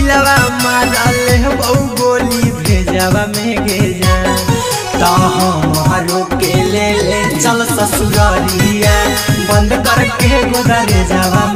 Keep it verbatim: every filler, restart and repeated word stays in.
दिलवा मारल बहु गोली भेजवा में गेजा तो हमारो के ले ले चल ससुरारिया बंद करके गोदरे जावा